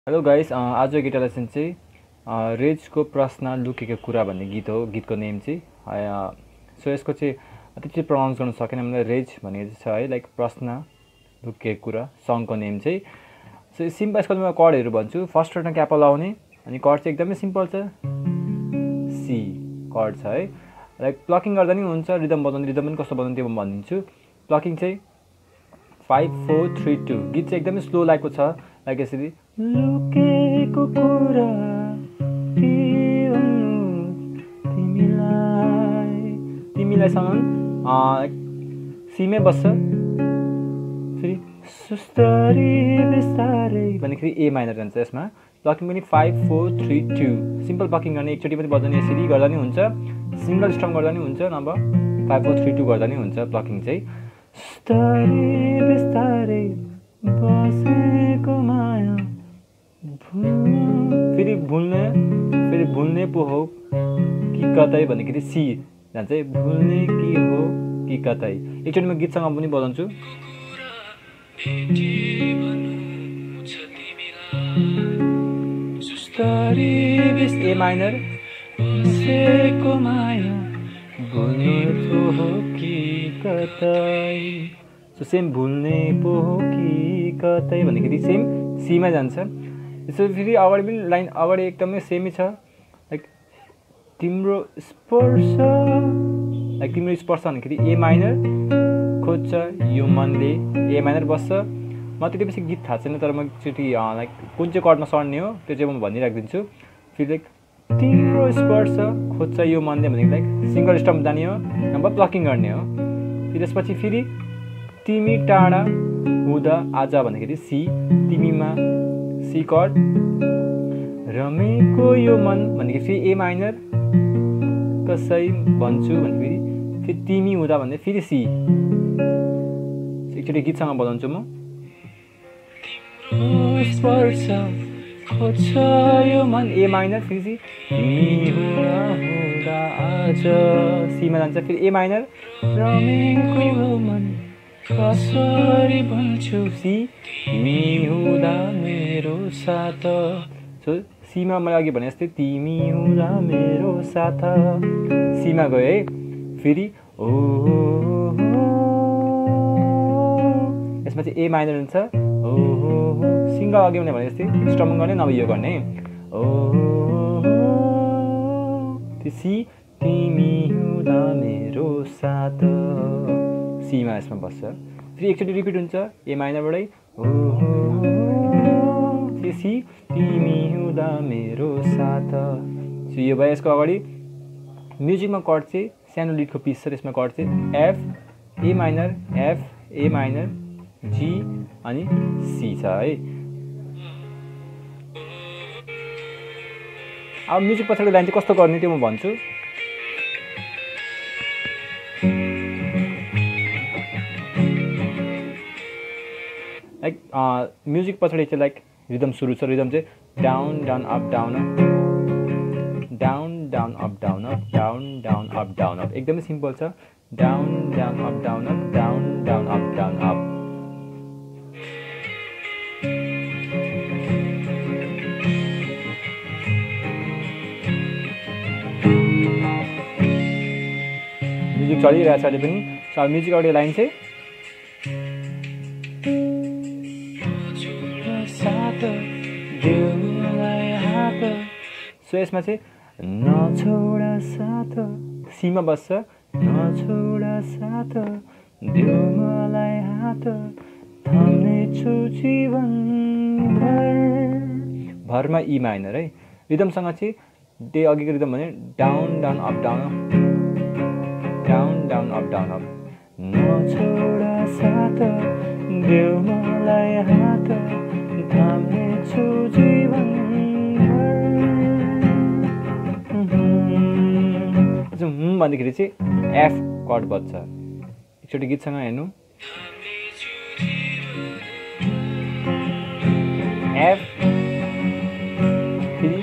Hello guys, आज guitar lesson चाहिँ रेजको प्रश्न लुकेको कुरा भन्ने गीत हो। गीतको नेम चाहिँ सो यसको चाहिँ त्यति प्रनाउन्स गर्न सकेन मैले। रेज भन्ने छ है, लाइक प्रश्न लुकेको कुरा सङको नेम चाहिँ। सो सिम्पल यसको म कर्डहरू भन्छु। फर्स्ट वर्डमा क्यापो लाउने, अनि कर्ड चाहिँ एकदमै सिम्पल छ, सी कर्ड छ है। लाइक प्लकिङ गर्दा नि हुन्छ, रिदम बजाउने, रिदम पनि कस्तो बजाउने त्यो म भनिदिन्छु। प्लकिङ चाहिँ 5 4 3 2। गीत चाहिँ एकदमै स्लो लाइकको छ, लाइक यसरी लुकेको कुरा के भन्नु तिमीलाईसँग सीमै बस्छ। फेरि सुस्तरी बिस्तारै भन्दाखेरि ए माइनर जान्छ यसमा। प्लकिङ पनि 5 4 3 2। सिम्पल प्लकिङ गर्ने, एकचोटि पनि बजाउने, यसरी गर्दा नि हुन्छ, सिङ्गल स्ट्रङ गर्दा नि हुन्छ, नभए 5 4 3 2 गर्दा नि हुन्छ। प्लकिङ चाहिँ सुस्तरी बिस्तारै बसेको माया फेरि भुल्ने पो हो कि कतै भन्दाखेरि सी जान्छ। भुल्ने कि हो कि कतै। एकचोटि म गीतसँग पनि बजाउँछु। ए माइनर बसेको माया भुल्ने पो हो कि कतै। सो सेम भुल्ने पो हो कि कतै भन्दाखेरि सेम सीमा जान्छ। त्यसो फेरि अगाडि पनि लाइन अगाडि एकदमै सेमै छ, लाइक तिम्रो स्पर्श, लाइक तिम्रो स्पर्श भन्दाखेरि ए माइनर खोज्छ यो मनले, ए माइनर बस्छ। म त्यति बेसी गीत थाहा छैन, तर म एकचोटि लाइक कुन चाहिँ कर्डमा सर्ने हो त्यो चाहिँ म भनिराखिदिन्छु। फेरि लाइक तिम्रो स्पर्श खोज्छ यो मनले भनेको लाइक सिङ्गल स्टम्प जाने हो, नभए प्लकिङ गर्ने हो। त्यसपछि फेरि तिमी टाढा हुँदा आज भन्दाखेरि सी, तिमीमा सी कर्ड। रमेको यो मन भनेको फेरि ए माइनर, कसै भन्छु भने फेरि तिमी हुँदा भन्दै फेरि सी। एकचोटि गीतसँग बजाउँछु म। स्पर्श खोज्छ यो मन ए माइनर, फेरि तिमी हुँदा आज सीमा जान्छ। फेरि ए माइनर रमेको यो मन कसरी भन्छु सी, तिमी हुँदा मेरो साथ। सो सीमा मैले अघि भने जस्तै तिमी हुँदा मेरो साथ सीमा गयो है। फेरि ओ यसमा चाहिँ ए माइनर हुन्छ। ओ सिङ्गल अघि भने जस्तै स्ट्रमिङ गर्ने, नभए यो गर्ने। ओ सी, तिमी हुँदा मेरो साथ सीमा यसमा बस्छ। फेरि एकचोटि रिपिट हुन्छ ए माइनरबाटै ओ सी, तिमी हुँदा मेरो साथ। सो यो भयो यसको अगाडि। म्युजिकमा कर्ड चाहिँ सानो लिडको पिस छ, त्यसमा कर्ड चाहिँ F A minor, F A minor, G अनि सी छ है। अब म्युजिक पछाडि लाइन चाहिँ कस्तो गर्ने त्यो म भन्छु। लाइक म्युजिक पछाडि चाहिँ लाइक रिदम सुरु छ। रिदम चाहिँ down down up down up, down down up down up, down down up down up. एकदमै सिम्पल छ, down down up down up, down down up down up. Music चलिरहेको छ अहिले पनि। सो म्युजिक अगाडि लाइन चाहिँ so यसमा चाहिँ नछोडा साथ सीमा बस्छ। नछोडा साथ देऊ मलाई हात, थाम्ने छु जीवन भर। भरमा ई माइनर है। रिदमसँग चाहिँ डे अघिको रिदम भने down down up down up, down down up down up. नछोडा साथ देऊ मलाई हात, थाम्ने छु जीवन भन्दाखेरि चाहिँ एफ कर्ड बज्छ। एकचोटि गीतसँग हेर्नु। एफ फेरि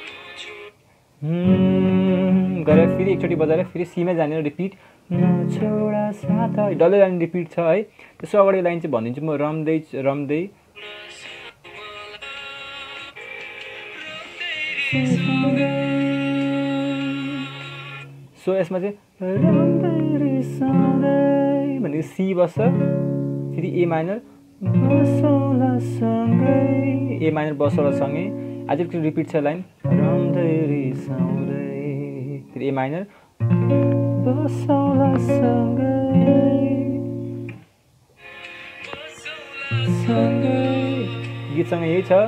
गरेर फेरि एकचोटि बजाएर फेरि सीमै जाने, रिपिट नछोडा साथ डल्लै लाइन रिपिट छ है। त्यसो अगाडि लाइन चाहिँ भनिदिन्छु म। रम्दै रम्दै सो यसमा चाहिँ राम्ररी सँगै भनेको सी बस्छ फेरि ए माइनर बसौला सँगै ए माइनर बसौला सँगै अझै एकचोटि रिपिट छ लाइन राम्ररी सँगै फेरि ए माइनर बसौला सँगै गीतसँग यही छ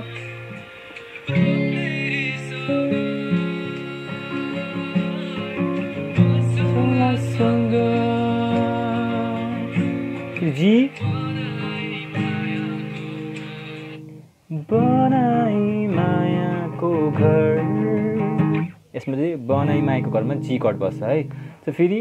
जी बनाई मायाको घर यसमा चाहिँ बनाई मायाको घरमा जी कट बस्छ है सो फेरि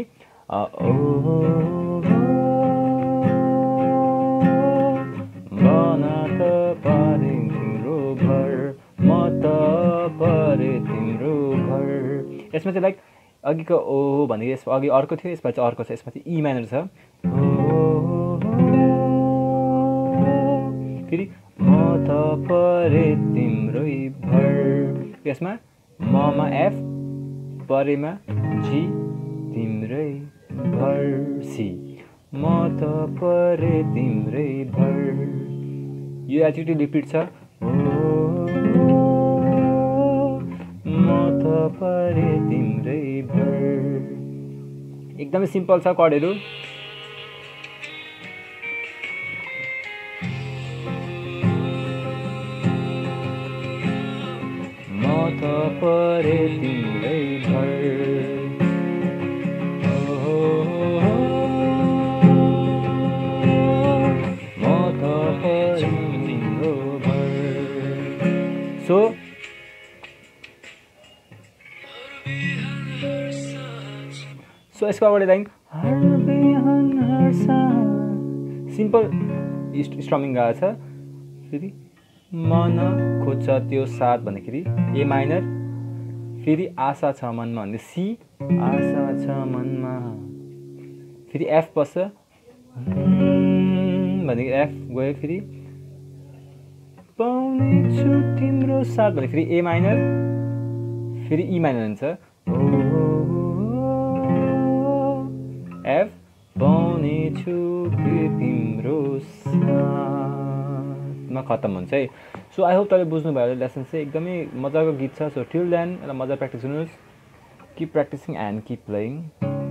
बना त परे तिम्रो घर म त परे तिम्रो घर यसमा चाहिँ लाइक अघिको ओ भनेको यसमा अघि अर्को थियो यसमा चाहिँ अर्को छ यसमा चाहिँ ई माइनर छ फेरि म त परे तिम्रै भर यसमा ममा एफ परेमा जी तिम्रै भर सी म त परे तिम्रै भर यो एक्चुअली रिपिट छ म त परे तिम्रै भर एकदमै सिम्पल छ कर्डहरू त परे तिम्रै भर म त परे तिम्रो भर सो यसको अगाडि लाइन हर बिहान हर साँझ सिम्पल स्ट्रमिङ गएको छ फेरि मन खोज्छ त्यो साथ भन्दाखेरि ए माइनर फेरि आशा छ मनमा भन्ने सी आशा छ मनमा फेरि एफ बस्छ भनेको एफ गयो फेरि पाउने छु तिम्रो साथ भने फेरि ए माइनर फेरि ई माइनर हुन्छ एफ पाउने छु तिम्रो साथमा खत्तम हुन्छ है सो आई होप तपाईँले बुझ्नुभयो लेसन चाहिँ एकदमै मजाको गीत छ सो टिल देन यसलाई मजा प्र्याक्टिस गर्नुहोस् keep practising and keep playing